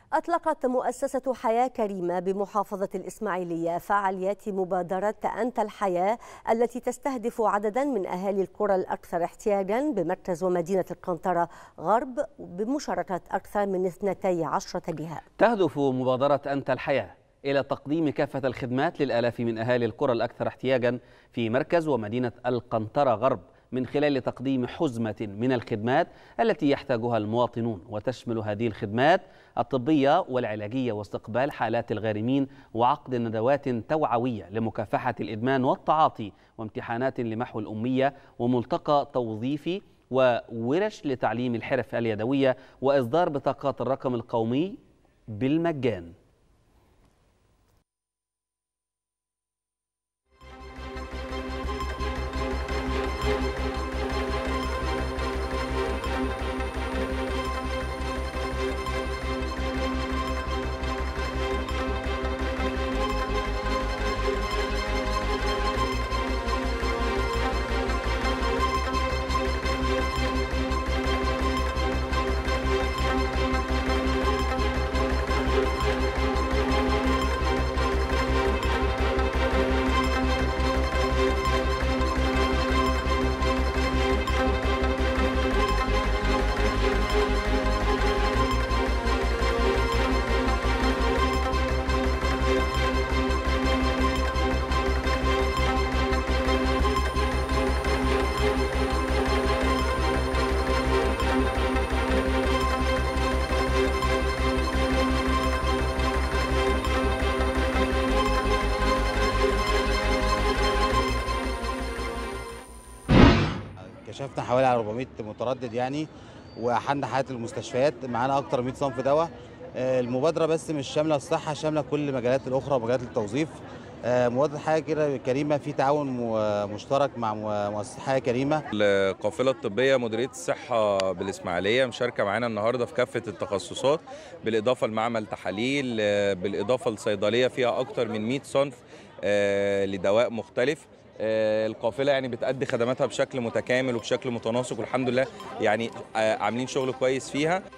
أطلقت مؤسسة حياة كريمة بمحافظة الإسماعيلية فعاليات مبادرة أنت الحياة التي تستهدف عددا من أهالي القرى الأكثر احتياجا بمركز ومدينة القنطرة غرب بمشاركة أكثر من 12 جهة. تهدف مبادرة أنت الحياة إلى تقديم كافة الخدمات للآلاف من أهالي القرى الأكثر احتياجا في مركز ومدينة القنطرة غرب من خلال تقديم حزمة من الخدمات التي يحتاجها المواطنون، وتشمل هذه الخدمات الطبية والعلاجية واستقبال حالات الغارمين وعقد ندوات توعوية لمكافحة الإدمان والتعاطي وامتحانات لمحو الأمية وملتقى توظيفي وورش لتعليم الحرف اليدوية وإصدار بطاقات الرقم القومي بالمجان. كشفنا حوالي 400 متردد يعني، واحلنا حالات المستشفيات، معانا اكتر من 100 صنف دواء. المبادره بس مش شامله الصحه، شامله كل المجالات الاخرى ومجالات التوظيف. مبادره حياه كده كريمه في تعاون مشترك مع مؤسسه حياه كريمه. القافله الطبيه مديريه الصحه بالاسماعيليه مشاركه معانا النهارده في كافه التخصصات، بالاضافه لمعمل تحاليل، بالاضافه لصيدليه فيها اكتر من 100 صنف لدواء مختلف. القافله يعني بتأدي خدماتها بشكل متكامل وبشكل متناسق، والحمد لله يعني عاملين شغل كويس فيها.